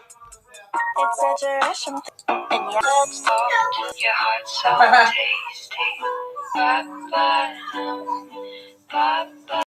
It's such a rush and yeah, let's Your heart's so tasty. Bye bye. Bye bye.